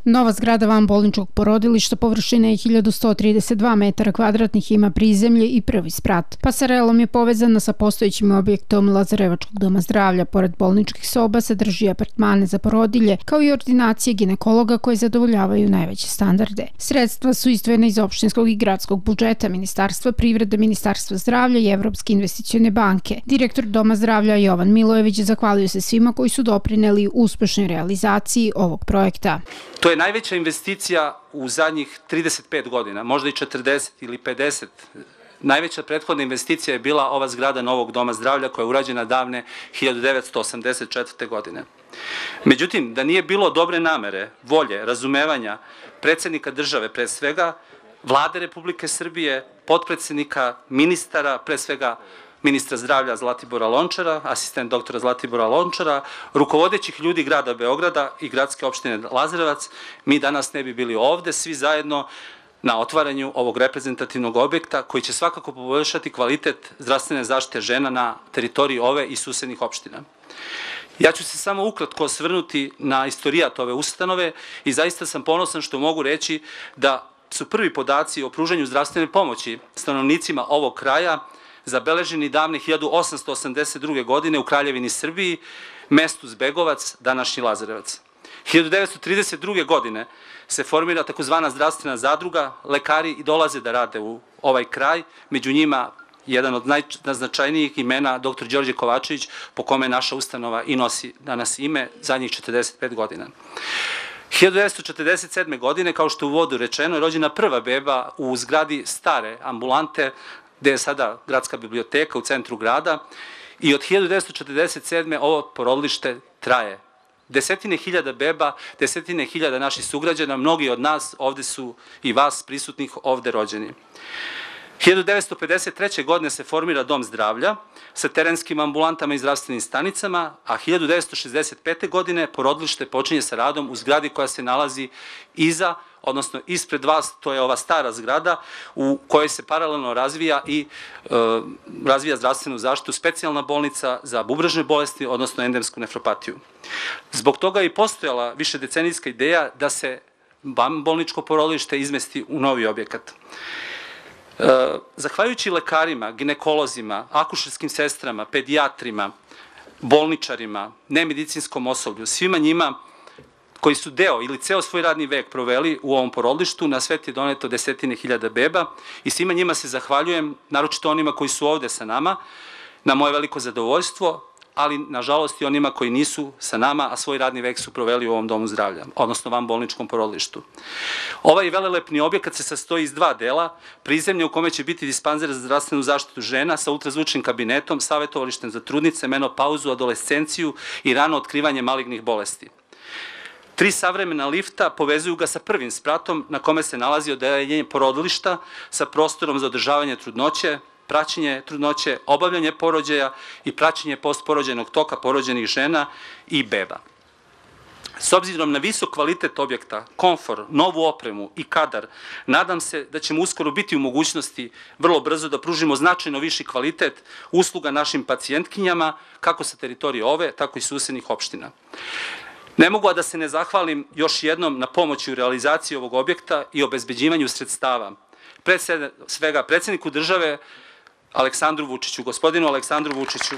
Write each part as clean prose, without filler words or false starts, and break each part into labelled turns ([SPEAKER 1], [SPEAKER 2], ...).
[SPEAKER 1] Nova zgrada vanbolničkog porodilišta površine je 1132 metara kvadratnih, ima prizemlje i prvi sprat. Pasarelom je povezana sa postojećim objektom Lazarevačkog doma zdravlja. Pored bolničkih soba sadrži apartmane za porodilje, kao i ordinacije ginekologa koje zadovoljavaju najveće standarde. Sredstva su izdvojena iz opštinskog i gradskog budžeta, Ministarstva privrede, Ministarstva zdravlja i Evropske investicione banke. Direktor Doma zdravlja Jovan Milojević zahvalio se svima koji su doprineli uspešnoj realizaciji ovog projekta.
[SPEAKER 2] To je najveća investicija u zadnjih 35 godina, možda i 40 ili 50. Najveća prethodna investicija je bila ova zgrada novog Doma zdravlja koja je urađena davne 1984. godine. Međutim, da nije bilo dobre namere, volje, razumevanja predsednika države, pre svega, Vlade Republike Srbije, potpredsednika, ministara, pre svega ministra zdravlja Zlatibora Lončara, asistent doktora Zlatibora Lončara, rukovodećih ljudi grada Beograda i gradske opštine Lazarevac, mi danas ne bi bili ovde, svi zajedno na otvaranju ovog reprezentativnog objekta koji će svakako poboljšati kvalitet zdravstvene zaštite žena na teritoriji ove i susednih opština. Ja ću se samo ukratko osvrnuti na istorijat ove ustanove i zaista sam ponosan što mogu reći da su prvi podaci o pružanju zdravstvene pomoći stanovnicima ovog kraja zabeleženi davne 1882. godine u Kraljevini Srbiji, mestu Zbegovac, današnji Lazarevac. 1932. godine se formira takozvana zdravstvena zadruga, lekari i dolaze da rade u ovaj kraj, među njima jedan od najznačajnijih imena, dr. Đorđe Kovačević, po kome naša ustanova i nosi danas ime zadnjih 45 godina. 1947. godine, kao što je u uvodu rečeno, je rođena prva beba u zgradi stare ambulante, gde je sada gradska biblioteka u centru grada, i od 1947. ovo porodilište traje. Desetine hiljada beba, desetine hiljada naših sugrađana, mnogi od nas, ovde su i vas prisutnih, ovde rođeni. 1953. godine se formira Dom zdravlja sa terenskim ambulantama i zdravstvenim stanicama, a 1965. godine porodilište počinje sa radom u zgradi koja se nalazi iza, odnosno ispred vas, to je ova stara zgrada u kojoj se paralelno razvija i razvija zdravstvenu zaštitu, specijalna bolnica za bubrežne bolesti, odnosno endemsku nefropatiju. Zbog toga je i postojala višedecenijska ideja da se vanbolničko porodilište izmesti u novi objekat. Zahvaljujući lekarima, ginekolozima, akušerskim sestrama, pedijatrima, bolničarima, nemedicinskom osoblju, svima njima koji su deo ili ceo svoj radni vek proveli u ovom porodilištu, na svet je doneto desetine hiljada beba i svima njima se zahvaljujem, naročito onima koji su ovde sa nama, na moje veliko zadovoljstvo, ali nažalost i onima koji nisu sa nama, a svoj radni vek su proveli u ovom domu zdravlja, odnosno vanbolničkom porodilištu. Ovaj velelepni objekat se sastoji iz dva dela, prizemlje u kome će biti dispanzer za zdravstvenu zaštitu žena sa ultrazvučnim kabinetom, savetovalištem za trudnice, menopauzu, adolescenciju i rano otkrivanje malignih bolesti. 3 savremena lifta povezuju ga sa prvim spratom na kome se nalazi odeljenje porodilišta sa prostorom za održavanje trudnoće, praćenje trudnoće, obavljanje porođaja i praćenje postporođajnog toka porođenih žena i beba. S obzirom na visok kvalitet objekta, komfor, novu opremu i kadar, nadam se da ćemo uskoro biti u mogućnosti vrlo brzo da pružimo značajno viši kvalitet usluga našim pacijentkinjama, kako sa teritorije ove, tako i susednih opština. Ne mogu a da se ne zahvalim još jednom na pomoći u realizaciji ovog objekta i obezbeđivanju sredstava. Pre svega predsedniku države Aleksandru Vučiću, gospodinu Aleksandru Vučiću,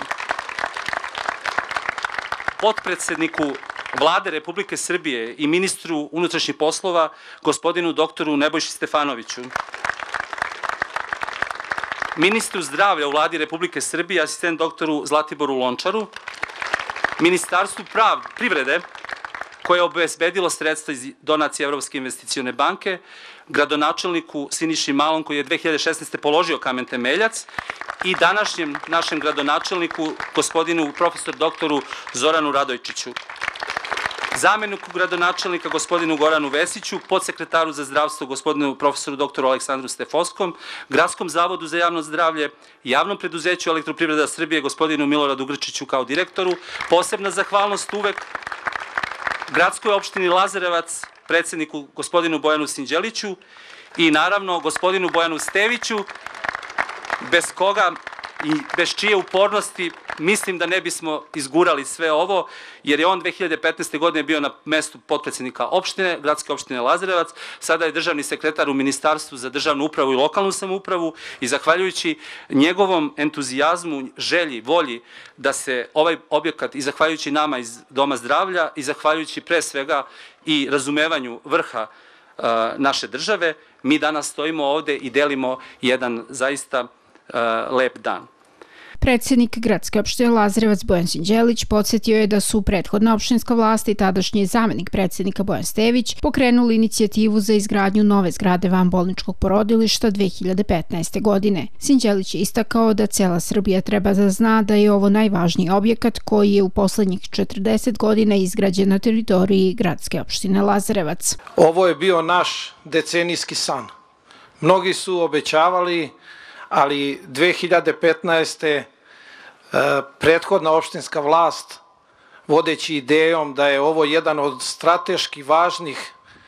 [SPEAKER 2] potpredsedniku Vlade Republike Srbije i ministru unutrašnjih poslova, gospodinu doktoru Nebojši Stefanoviću, ministru zdravlja u Vladi Republike Srbije, asistent doktoru Zlatiboru Lončaru, Ministarstvu privrede, koje je obezbedilo sredstva iz donacije Evropske investicione banke, gradonačelniku Siniši Malom, koji je 2016. položio kamen temeljac, i današnjem našem gradonačelniku, gospodinu profesor doktoru Zoranu Radojčiću, zameniku gradonačelnika gospodinu Goranu Vesiću, podsekretaru za zdravstvo gospodinu profesoru doktoru Aleksandru Stefoskom, Gradskom zavodu za javno zdravlje, Javnom preduzeću Elektroprivreda Srbije gospodinu Miloradu Grčiću kao direktoru, posebna zahvalnost uvek Gradskoj opštini Lazarevac, predsedniku gospodinu Bojanu Sinđeliću i naravno gospodinu Bojanu Steviću, bez koga i bez čije upornosti mislim da ne bismo izgurali sve ovo, jer je on 2015. godine bio na mestu potpredsjednika opštine, gradske opštine Lazarevac, sada je državni sekretar u Ministarstvu za državnu upravu i lokalnu samoupravu i zahvaljujući njegovom entuzijazmu, želji, volji da se ovaj objekat i zahvaljujući nama iz Doma zdravlja i zahvaljujući pre svega i razumevanju vrha naše države, mi danas stojimo ovde i delimo jedan zaista lep dan.
[SPEAKER 1] Predsjednik gradske opštine Lazarevac Bojan Sinđelić podsjetio je da su prethodna opštinska vlast i tadašnji zamenik predsjednika Bojan Stević pokrenuli inicijativu za izgradnju nove zgrade vanbolničkog porodilišta 2015. godine. Sinđelić je istakao da cela Srbija treba da zna da je ovo najvažniji objekat koji je u poslednjih 40 godina izgrađen na teritoriji gradske opštine Lazarevac.
[SPEAKER 3] Ovo je bio naš decenijski san. Mnogi su obećavali, ali 2015. prethodna opštinska vlast, vodeći idejom da je ovo jedan od strateški važnih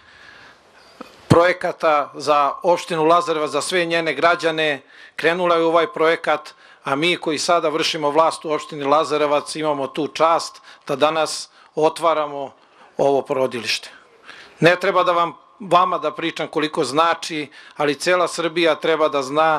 [SPEAKER 3] projekata za opštinu Lazarevac, za sve njene građane, krenula je u ovaj projekat, a mi koji sada vršimo vlast u opštini Lazarevac imamo tu čast da danas otvaramo ovo porodilište. Ne treba da vama da pričam koliko znači, ali cela Srbija treba da zna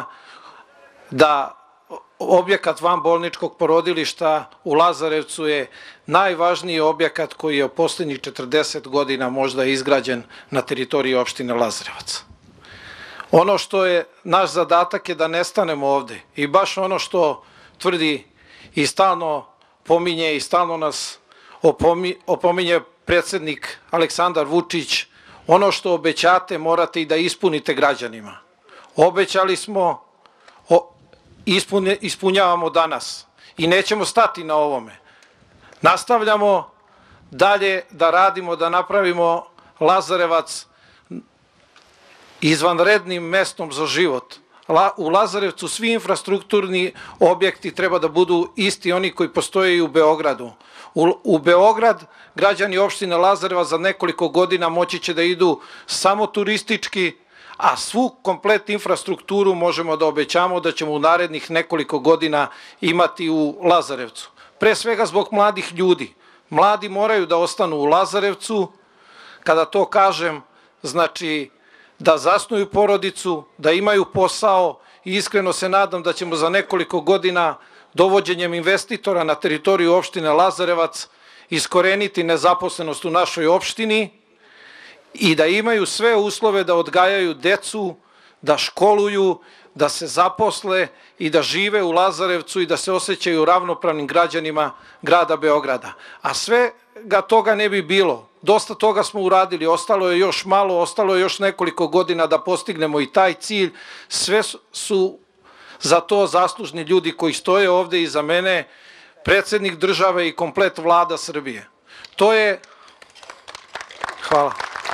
[SPEAKER 3] da objekat vanbolničkog porodilišta u Lazarevcu je najvažniji objekat koji je u poslednjih 40 godina možda izgrađen na teritoriji opštine Lazarevac. Ono što je naš zadatak je da ne stanemo ovde i baš ono što tvrdi i stalno pominje i stalno nas opominje predsednik Aleksandar Vučić, ono što obećate morate i da ispunite građanima. Obećali smo, ispunjavamo danas i nećemo stati na ovome. Nastavljamo dalje da radimo, da napravimo Lazarevac izvanrednim mestom za život. U Lazarevcu svi infrastrukturni objekti treba da budu isti oni koji postoje i u Beogradu. U Beograd građani opštine Lazarevac za nekoliko godina moći će da idu samo turistički, a svu komplet infrastrukturu možemo da obećamo da ćemo u narednih nekoliko godina imati u Lazarevcu. Pre svega zbog mladih ljudi. Mladi moraju da ostanu u Lazarevcu, kada to kažem, znači da zasnuju porodicu, da imaju posao i iskreno se nadam da ćemo za nekoliko godina dovođenjem investitora na teritoriju opštine Lazarevac iskoreniti nezaposlenost u našoj opštini i da imaju sve uslove da odgajaju decu, da školuju, da se zaposle i da žive u Lazarevcu i da se osjećaju ravnopravnim građanima grada Beograda. A svega toga ne bi bilo. Dosta toga smo uradili, ostalo je još malo, ostalo je još nekoliko godina da postignemo i taj cilj. Sve su za to zaslužni ljudi koji stoje ovde iza mene, predsednik države i komplet vlada Srbije. To je... Hvala.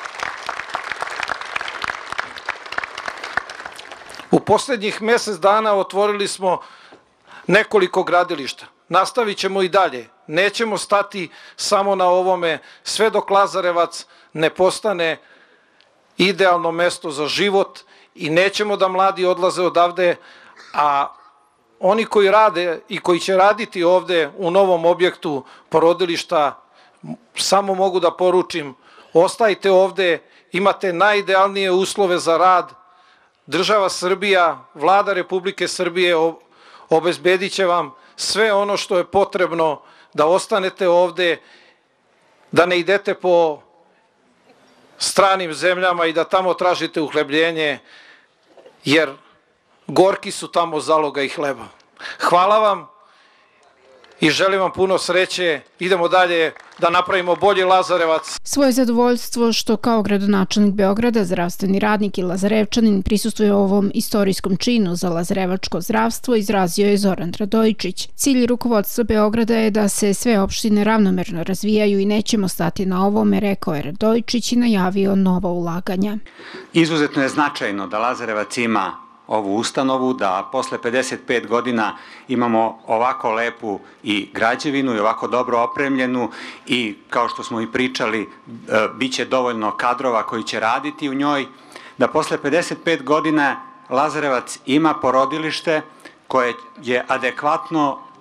[SPEAKER 3] U poslednjih mesec dana otvorili smo nekoliko gradilišta. Nastavit ćemo i dalje. Nećemo stati samo na ovome sve dok Lazarevac ne postane idealno mesto za život i nećemo da mladi odlaze odavde, a oni koji rade i koji će raditi ovde u novom objektu porodilišta, samo mogu da poručim, ostajte ovde, imate najidealnije uslove za rad. Država Srbija, Vlada Republike Srbije obezbedit će vam sve ono što je potrebno da ostanete ovde, da ne idete po stranim zemljama i da tamo tražite uhlebljenje, jer gorki su tamo zaloga i hleba. Hvala vam i želim vam puno sreće. Idemo dalje da napravimo bolji Lazarevac.
[SPEAKER 1] Svoje zadovoljstvo što kao gradonačelnik Beograda, zdravstveni radnik i Lazarevčanin prisustuje ovom istorijskom činu za lazarevačko zdravstvo izrazio je Zoran Radojičić. Cilj rukovodstva Beograda je da se sve opštine ravnomerno razvijaju i nećemo stati na ovome, rekao je Radojičić i najavio nova ulaganja.
[SPEAKER 4] Izuzetno je značajno da Lazarevac ima ovu ustanovu, da posle 55 godina imamo ovako lepu i građevinu i ovako dobro opremljenu i kao što smo i pričali, bit će dovoljno kadrova koji će raditi u njoj, da posle 55 godina Lazarevac ima porodilište koje je adekvatno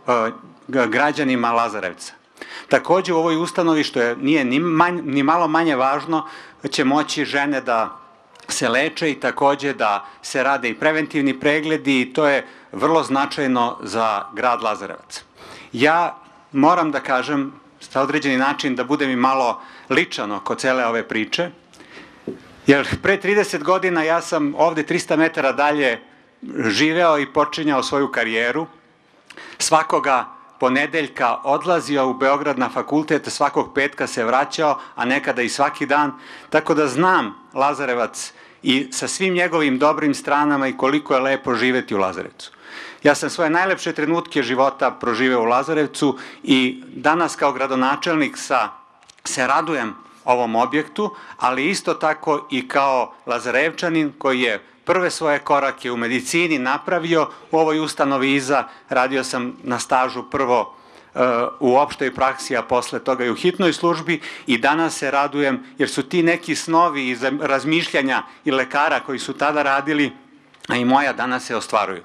[SPEAKER 4] građanima Lazarevca. Takođe u ovoj ustanovi, što nije ni malo manje važno, će moći žene da se leče i takođe da se rade i preventivni pregledi i to je vrlo značajno za grad Lazarevac. Ja moram da kažem, sa određeni način, da budem i malo ličan oko cele ove priče, jer pre 30 godina ja sam ovde 300 metara dalje živeo i počinjao svoju karijeru. Svakoga ponedeljka odlazio u Beograd na fakultet, svakog petka se vraćao, a nekada i svaki dan, tako da znam Lazarevac i sa svim njegovim dobrim stranama i koliko je lepo živeti u Lazarevcu. Ja sam svoje najlepše trenutke života proživeo u Lazarevcu i danas kao gradonačelnik se radujem ovom objektu, ali isto tako i kao Lazarevčanin koji je prve svoje korake u medicini napravio u ovoj ustanovi iza. Radio sam na stažu prvo u opštoj praksi, a posle toga i u hitnoj službi i danas se radujem jer su ti neki snovi i razmišljanja i lekara koji su tada radili, a i moja danas se ostvaruju.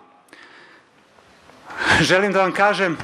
[SPEAKER 4] Želim da vam kažem,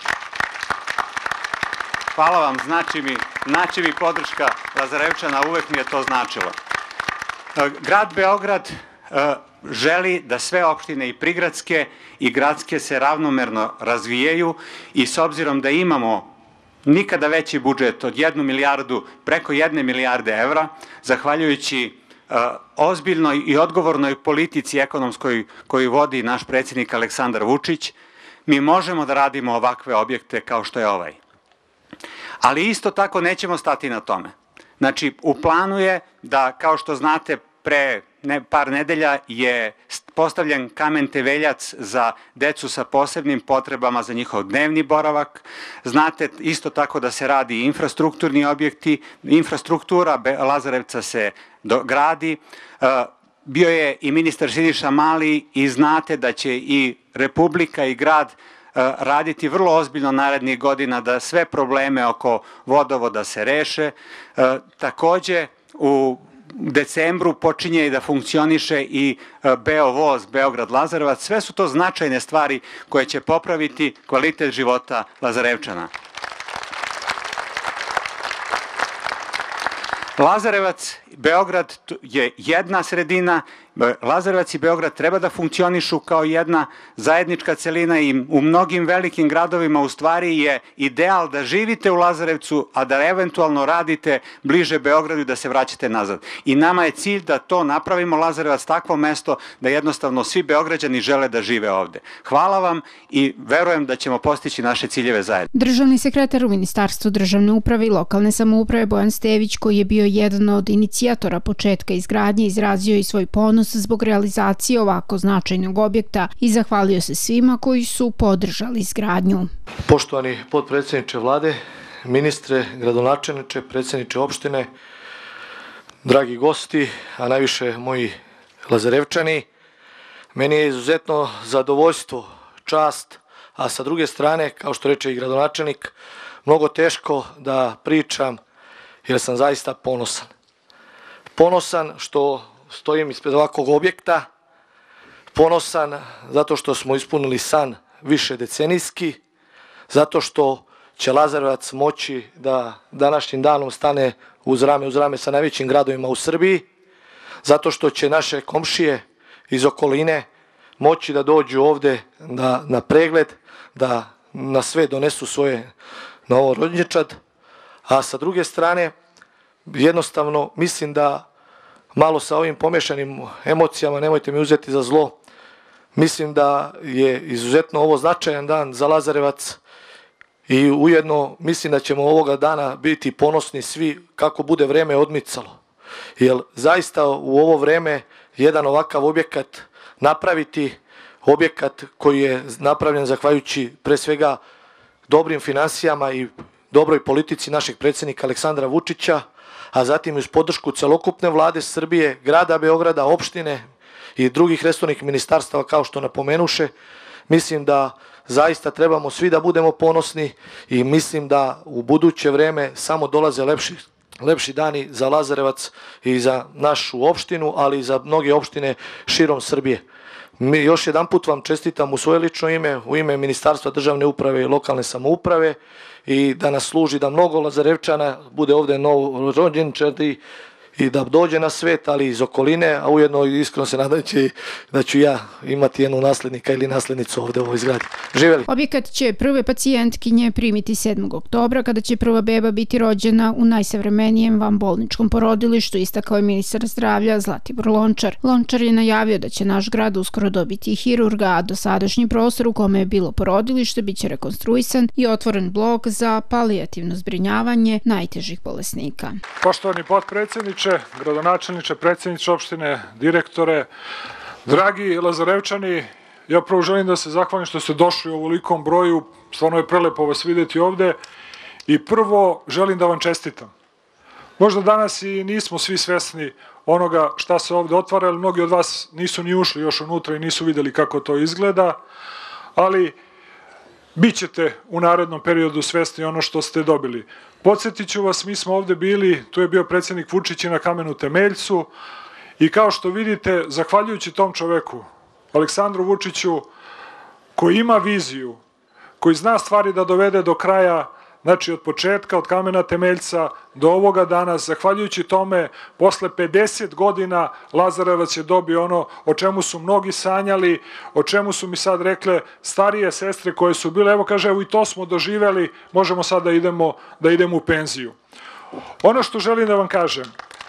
[SPEAKER 4] hvala vam, znači mi podrška Lazarevčana, uvek mi je to značilo. Grad Beograd želi da sve opštine i prigradske i gradske se ravnomerno razvijaju i s obzirom da imamo nikada veći budžet od 1 milijardu, preko 1 milijarde evra, zahvaljujući ozbiljnoj i odgovornoj politici ekonomskoj koju vodi naš predsjednik Aleksandar Vučić, mi možemo da radimo ovakve objekte kao što je ovaj. Ali isto tako nećemo stati na tome. Znači, u planu je da, kao što znate, pre par nedelja je postavljen kamen temeljac za decu sa posebnim potrebama za njihov dnevni boravak. Znate isto tako da se radi infrastrukturni objekti, infrastruktura Lazarevca se gradi. Bio je i ministar Siniša Mali i znate da će i Republika i grad raditi vrlo ozbiljno narednih godina da sve probleme oko vodovoda se reše. Takođe, u decembru počinje i da funkcioniše i Beovoz Beograd-Lazarevac. Sve su to značajne stvari koje će popraviti kvalitet života Lazarevčana. Lazarevac, Beograd je jedna sredina, Lazarevac i Beograd treba da funkcionišu kao jedna zajednička celina i u mnogim velikim gradovima u stvari je ideal da živite u Lazarevcu, a da eventualno radite bliže Beogradu i da se vraćate nazad. I nama je cilj da to napravimo Lazarevac takvo mesto da jednostavno svi Beograđani žele da žive ovde. Hvala vam i verujem da ćemo postići naše ciljeve zajedno.
[SPEAKER 1] Državni sekretar u Ministarstvu državne uprave i lokalne samouprave Bojan Stević, koji je bio jedan od inicijatora početka izgradnje, izrazio i svoj ponos zbog realizacije ovako značajnog objekta i zahvalio se svima koji su podržali izgradnju.
[SPEAKER 5] Poštovani potpredsjedniče vlade, ministre, gradonačelniče, predsjedniče opštine, dragi gosti, a najviše moji Lazarevčani, meni je izuzetno zadovoljstvo, čast, a sa druge strane, kao što reče i gradonačelnik, mnogo teško da pričam jer sam zaista ponosan. Ponosan što stojim ispred ovakvog objekta, ponosan zato što smo ispunili san više decenijski, zato što će Lazarevac moći da današnjim danom stane uz rame sa najvećim gradovima u Srbiji, zato što će naše komšije iz okoline moći da dođu ovde na pregled, da na sve donesu svoje novorođenčad, a sa druge strane jednostavno mislim da malo sa ovim pomešanim emocijama, nemojte mi uzeti za zlo, mislim da je izuzetno ovo značajan dan za Lazarevac i ujedno mislim da ćemo ovoga dana biti ponosni svi kako bude vreme odmicalo. Jer zaista u ovo vreme jedan ovakav objekat napraviti, objekat koji je napravljen zahvaljujući pre svega dobrim finansijama i dobroj politici našeg predsjednika Aleksandra Vučića, a zatim uz podršku celokupne vlade Srbije, grada Beograda, opštine i drugih resornih ministarstava kao što napomenuše, mislim da zaista trebamo svi da budemo ponosni i mislim da u buduće vreme samo dolaze lepši dani za Lazarevac i za našu opštinu, ali i za mnoge opštine širom Srbije. Još jedan put vam čestitam u svoje lično ime, u ime Ministarstva državne uprave i lokalne samouprave i da nas služi da mnogo Lazarevčana bude ovde novorođenčadi i da dođe na svet, ali iz okoline, a ujedno iskreno se nadam da ću ja imati jednu naslednika ili naslednicu ovde u ovoj zgradi. Živeli!
[SPEAKER 1] Objekat će prve pacijentkinje primiti 7. oktobra, kada će prva beba biti rođena u najsavremenijem vanbolničkom porodilištu, istakao je ministar zdravlja Zlatibor Lončar. Lončar je najavio da će naš grad uskoro dobiti i hirurga, a dosadašnji prostor u kome je bilo porodilište biće rekonstruisan i otvoren blok za palijativno zbrinjavanje najtežih bolesnika.
[SPEAKER 6] Poštovani potpredsjedniče, gradonačelniče, predsjedniče opštine, direktore, dragi Lazarevčani, ja prvo želim da se zahvalim što ste došli u ovolikom broju, stvarno je prelepo vas vidjeti ovde i prvo želim da vam čestitam. Možda danas i nismo svi svesni onoga šta se ovde otvara, ali mnogi od vas nisu ni ušli još unutra i nisu vidjeli kako to izgleda, ali bit ćete u narednom periodu svesni ono što ste dobili. Podsjetit ću vas, mi smo ovde bili, tu je bio predsjednik Vučić na kamenu temeljcu i kao što vidite, zahvaljujući tom čoveku, Aleksandru Vučiću, koji ima viziju, koji zna stvari da dovede do kraja, znači od početka, od kamena temeljca do ovoga dana, zahvaljujući tome, posle 50 godina Lazarevac je dobio ono o čemu su mnogi sanjali, o čemu su mi sad rekle starije sestre koje su bile, evo kaže, evo i to smo doživeli, možemo sad da idemo u penziju. Ono što želim da vam kažem,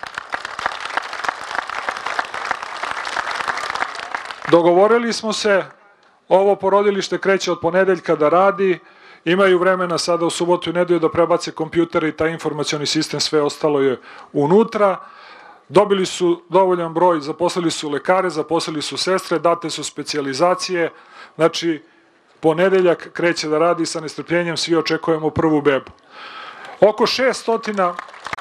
[SPEAKER 6] dogovorili smo se, ovo porodilište kreće od ponedeljka da radi, imaju vremena sada u subotu i nedelju da prebace kompjutere i taj informacioni sistem, sve ostalo je unutra. Dobili su dovoljan broj, zaposlili su lekare, zaposlili su sestre, date su specijalizacije, znači ponedeljak kreće da radi, sa nestrpljenjem svi očekujemo prvu bebu. Oko 600,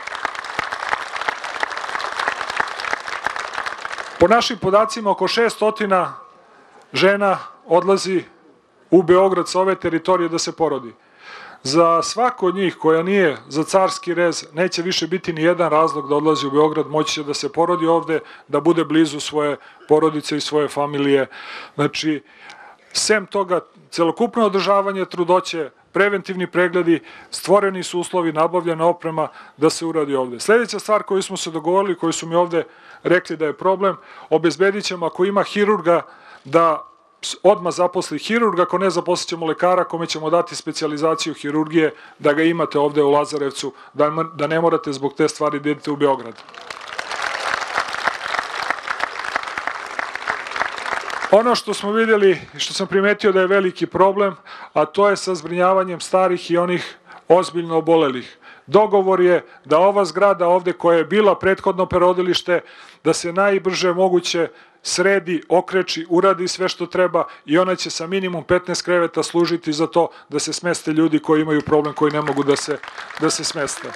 [SPEAKER 6] po našim podacima, oko 600 žena odlazi u Beograd sa ove teritorije da se porodi. Za svako od njih koja nije za carski rez neće više biti ni jedan razlog da odlazi u Beograd, moći će da se porodi ovde, da bude blizu svoje porodice i svoje familije. Znači, sem toga, celokupno održavanje trudnoće, preventivni pregledi, stvoreni su uslovi, nabavljena oprema da se uradi ovde. Sljedeća stvar koju smo se dogovorili, koju su mi ovde rekli da je problem, obezbedit ćemo ako ima hirurga da odmah zaposli hirurga, ako ne zaposlit ćemo lekara kome ćemo dati specijalizaciju hirurgije, da ga imate ovde u Lazarevcu, da ne morate zbog te stvari da idete u Beograd. Ono što smo vidjeli i što sam primetio da je veliki problem, a to je sa zbrinjavanjem starih i onih ozbiljno obolelih. Dogovor je da ova zgrada ovde koja je bila prethodno porodilište, da se najbrže moguće sredi, okreči, uradi sve što treba i ona će sa minimum 15 kreveta služiti za to da se smeste ljudi koji imaju problem, koji ne mogu da se smeste.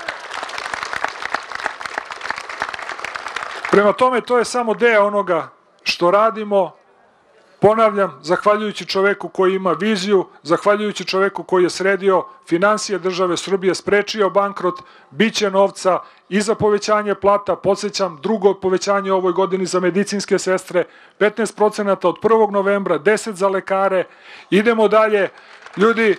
[SPEAKER 6] Prema tome, to je samo deo onoga što radimo. Ponavljam, zahvaljujući čoveku koji ima viziju, zahvaljujući čoveku koji je sredio finansije države Srbije, sprečio bankrot, biće novca i za povećanje plata, podsjećam, drugo povećanje u ovoj godini za medicinske sestre, 15% od 1. novembra, 10% za lekare, idemo dalje. Ljudi,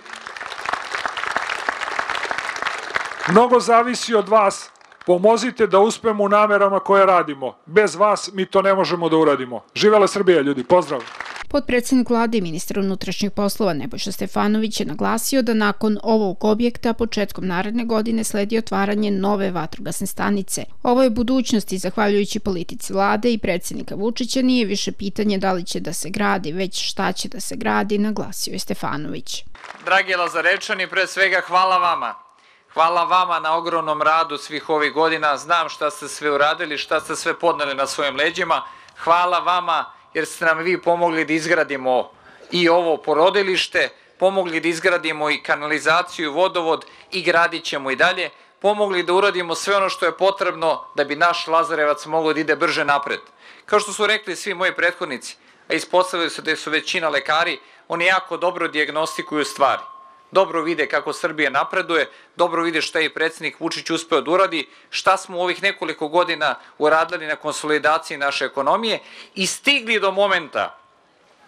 [SPEAKER 6] mnogo zavisi od vas, pomozite da uspemo u namerama koje radimo. Bez vas mi to ne možemo da uradimo. Živela Srbija, ljudi, pozdrav!
[SPEAKER 1] Potpredsjednik vlade i ministar unutrašnjih poslova Nebojša Stefanović je naglasio da nakon ovog objekta početkom naredne godine sledi otvaranje nove vatrogasne stanice. Ovo je budućnost i zahvaljujući politici vlade i predsjednika Vučića nije više pitanje da li će da se gradi, već šta će da se gradi, naglasio je Stefanović.
[SPEAKER 7] Dragi Lazarevčani, pre svega hvala vama. Hvala vama na ogromnom radu svih ovih godina. Znam šta ste sve uradili, šta ste sve podneli na svojim leđima. Hvala vama jer ste nam vi pomogli da izgradimo i ovo porodilište, pomogli da izgradimo i kanalizaciju, vodovod i gradit ćemo i dalje, pomogli da uradimo sve ono što je potrebno da bi naš Lazarevac mogao da ide brže napred. Kao što su rekli svi moji prethodnici, a ispostavili su da su većina lekari, oni jako dobro dijagnostikuju stvari. Dobro vide kako Srbija napreduje, dobro vide šta je i predsjednik Vučić uspeo da uradi, šta smo u ovih nekoliko godina uradili na konsolidaciji naše ekonomije i stigli do momenta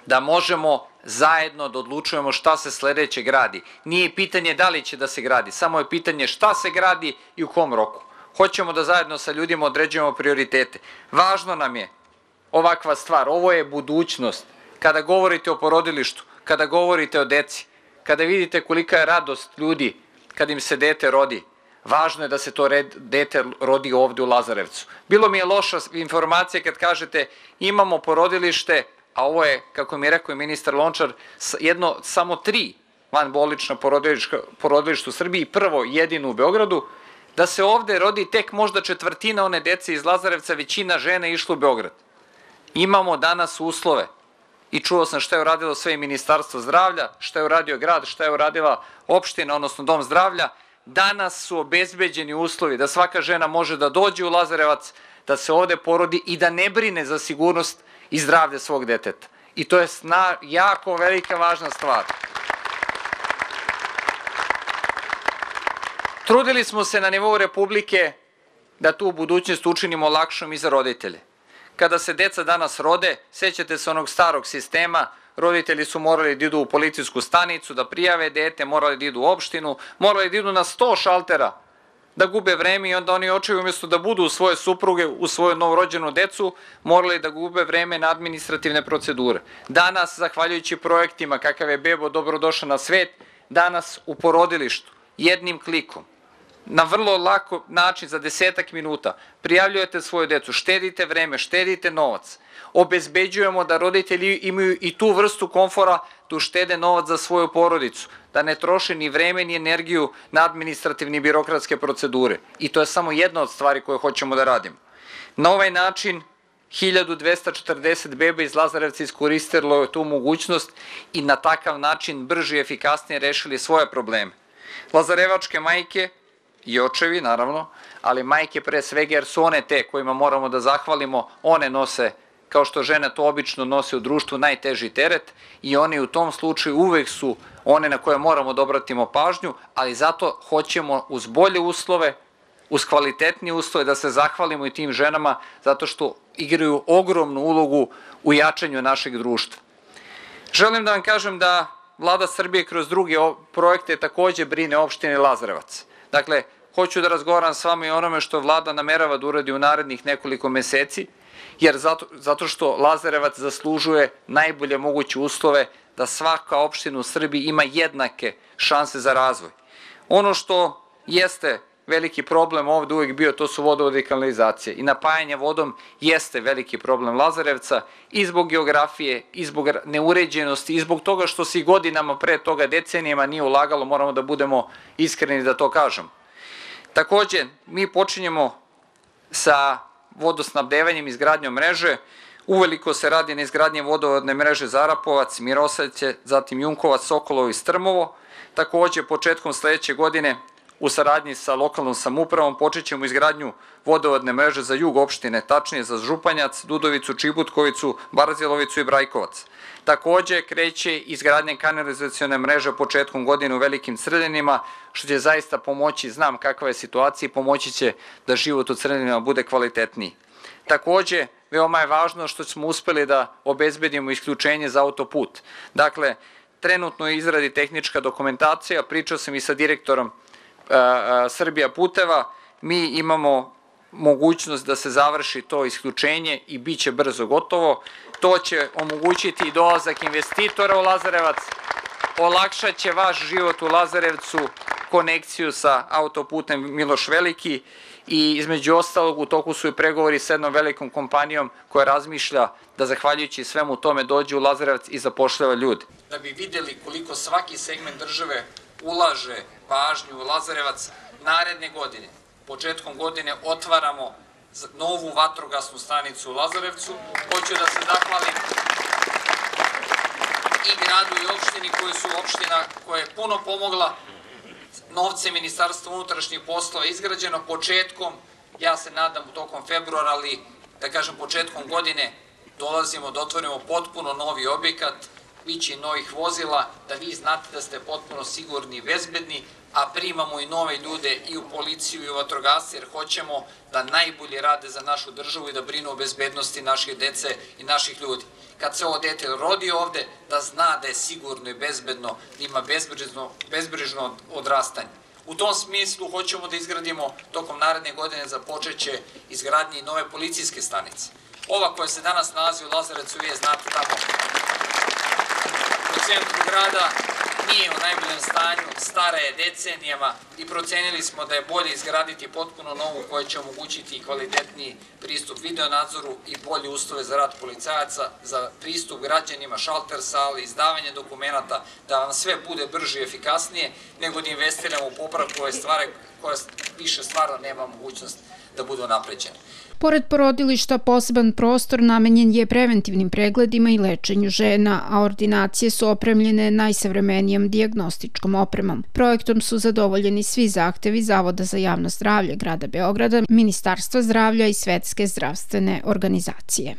[SPEAKER 7] da možemo zajedno da odlučujemo šta se sledeće gradi. Nije pitanje da li će da se gradi, samo je pitanje šta se gradi i u kom roku. Hoćemo da zajedno sa ljudima određujemo prioritete. Važno nam je ovakva stvar, ovo je budućnost. Kada govorite o porodilištu, kada govorite o deci, kada vidite kolika je radost ljudi kad im se dete rodi, važno je da se to dete rodi ovde u Lazarevcu. Bilo mi je loša informacija kad kažete imamo porodilište, a ovo je, kako mi je rekao i ministar Lončar, samo 3 vanbolnična porodilišta u Srbiji, prvo jedino u Beogradu, da se ovde rodi tek možda 1/4 one dece iz Lazarevca, većina žena je išla u Beograd. Imamo danas uslove i čuo sam šta je uradilo sve i Ministarstvo zdravlja, šta je uradio grad, šta je uradila opština, odnosno Dom zdravlja. Danas su obezbeđeni uslovi da svaka žena može da dođe u Lazarevac, da se ovde porodi i da ne brine za sigurnost i zdravlje svog deteta. I to je jako velika važna stvar. Trudili smo se na nivou Republike da tu budućnost učinimo lakšom i za roditelje. Kada se deca danas rode, sećate se onog starog sistema, roditelji su morali da idu u policijsku stanicu, da prijave dete, morali da idu u opštinu, morali da idu na 100 šaltera, da gube vreme i onda oni očevi umjesto da budu u svoje supruge, u svoju novorođenu decu, morali da gube vreme na administrativne procedure. Danas, zahvaljujući projektima kakav je Bebo dobrodošao na svet, danas u porodilištu, jednim klikom, na vrlo lako način, za 10-ak minuta, prijavljujete svoju decu, štedite vreme, štedite novac, obezbeđujemo da roditelji imaju i tu vrstu komfora da uštede novac za svoju porodicu, da ne troše ni vreme ni energiju na administrativne i birokratske procedure. I to je samo jedna od stvari koje hoćemo da radimo. Na ovaj način 1240 beba iz Lazarevca iskoristilo je tu mogućnost i na takav način brže i efikasnije rešili svoje probleme. Lazarevačke majke i očevi, naravno, ali majke pre svega, jer su one te kojima moramo da zahvalimo, one nose, kao što žene to obično nose u društvu, najteži teret i one u tom slučaju uvek su one na koje moramo da obratimo pažnju, ali zato hoćemo uz bolje uslove, uz kvalitetnije uslove da se zahvalimo i tim ženama zato što igraju ogromnu ulogu u jačanju našeg društva. Želim da vam kažem da Vlada Srbije kroz druge projekte takođe brine o opštini Lazarevac. Dakle, hoću da razgovaram s vama i onome što Vlada namerava da uradi u narednih nekoliko meseci, jer zato što Lazarevac zaslužuje najbolje moguće uslove da svaka opština u Srbiji ima jednake šanse za razvoj. Ono što jeste veliki problem ovde uvek bio, to su vodovod i kanalizacija. I napajanje vodom jeste veliki problem Lazarevca i zbog geografije, i zbog neuređenosti, i zbog toga što se i godinama pre toga, decenijama nije ulagalo, moramo da budemo iskreni da to kažemo. Takođe, mi počinjemo sa vodosnabdevanjem i izgradnjom mreže. Uveliko se radi na izgradnji vodovodne mreže Zarapovac, Mirosavlje, zatim Junkovac, Sokolovo i Strmovo. Takođe, početkom sledeće godine u saradnji sa lokalnom samoupravom počet ćemo izgradnju vodovodne mreže za jug opštine, tačnije za Županjac, Dudovicu, Čibutkovicu, Barazilovicu i Brajkovac. Takođe kreće izgradnja kanalizacione mreže početkom godine u Velikim Crdenima, što će zaista pomoći, znam kakva je situacija i pomoći će da život u Crdenima bude kvalitetniji. Takođe, veoma je važno što smo uspeli da obezbedimo isključenje za autoput. Dakle, trenutno je izradi tehnička dokumentacija, pričao sam i sa direktorom Srbija puteva, mi imamo mogućnost da se završi to isključenje i bit će brzo gotovo. To će omogućiti i dolazak investitora u Lazarevac, olakšat će vaš život u Lazarevcu, konekciju sa autoputem Miloš Veliki i između ostalog u toku su i pregovori sa jednom velikom kompanijom koja razmišlja da zahvaljujući svemu tome dođe u Lazarevac i zapošljava ljudi. Da bi videli koliko svaki segment države ulaže pažnju u Lazarevac, naredne godine, početkom godine otvaramo novu vatrogasnu stanicu u Lazarevcu. Hoću da se zahvalim i gradu i opštini koji su opština koja je puno pomogla. Novce Ministarstva unutrašnjih poslova izgrađeno početkom, ja se nadam tokom februara, ali da kažem početkom godine dolazimo da otvorimo potpuno novi objekat, biće novih vozila, da vi znate da ste potpuno sigurni i bezbedni, a primamo i nove ljude i u policiju i u vatrogasce, jer hoćemo da najbolje rade za našu državu i da brinu o bezbednosti naših dece i naših ljudi. Kad se ovo dete rodi ovde, da zna da je sigurno i bezbedno, da ima bezbrižno odrastanje. U tom smislu hoćemo da izgradimo tokom naredne godine započeće izgradnje i nove policijske stanice. Ova koja se danas nalazi u Lazarevcu, vi je znate tamo u centru grada, nije u najboljem stanju, stara je decenijama i procenili smo da je bolje izgraditi potpuno novu koja će omogućiti kvalitetniji pristup videonadzoru i bolje uslove za rad policajaca, za pristup građanima, šalter sali, izdavanje dokumenata, da vam sve bude brže i efikasnije, nego da investiramo u popravku ove stvari koje više stvarno nema mogućnost da budu napređene.
[SPEAKER 1] Pored porodilišta, poseban prostor namenjen je preventivnim pregledima i lečenju žena, a ordinacije su opremljene najsavremenijom dijagnostičkom opremom. Projektom su zadovoljeni svi zahtevi Zavoda za javno zdravlje Grada Beograda, Ministarstva zdravlja i Svetske zdravstvene organizacije.